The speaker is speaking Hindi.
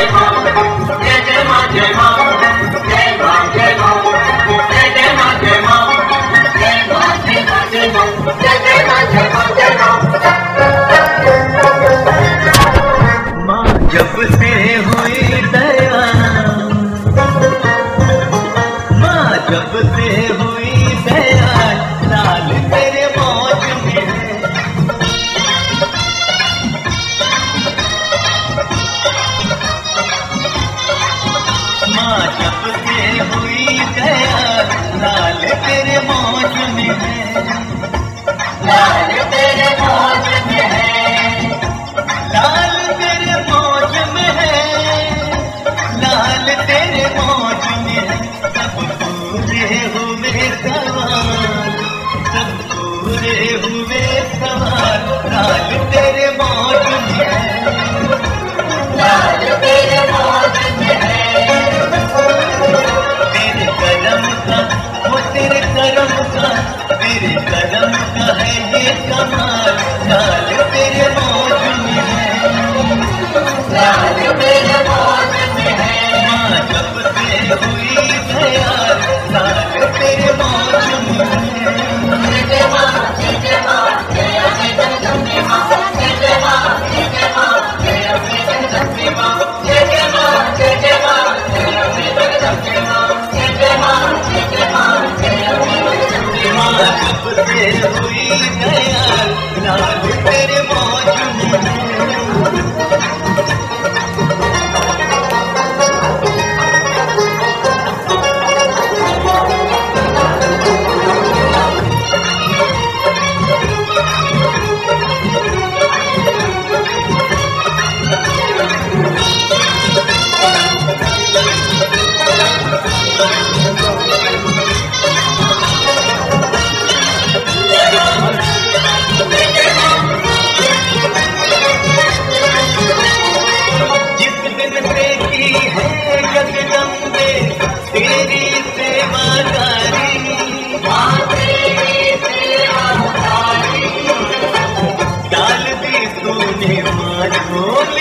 जब से हुई दया, माँ जब से हुई दया, लाल तेरे मौज में है। माँ जब से हुई दया, लाल तेरे मौज में है। लाल तेरे मौज में है, लाल तेरे मौज में है, लाल तेरे मौज में है। सब पूरे हुए सवाल, सब पूरे हुए सवाल, लाल तेरे मौज में है। लाल तेरे मौज में है। तेरे करम का, वो तेरे करम का, तेरे करम का है ये कमाल, लाल तेरे मौज में है। लाल तेरे मौज में है। माँ जब से हुई दया, लाल तेरे मौज में है। जय माँ, जय माँ, जय जगदम्बे माँ, जय माँ, जय माँ, जय जगदम्बे माँ, जय माँ, जय माँ, जय जगदम्बे माँ, जय माँ, जय माँ, जय जगदम्बे माँ। जब से हुई दया, लाल तेरे मौज में है। तेरी सेवादारी, डाल दी तूने माँ को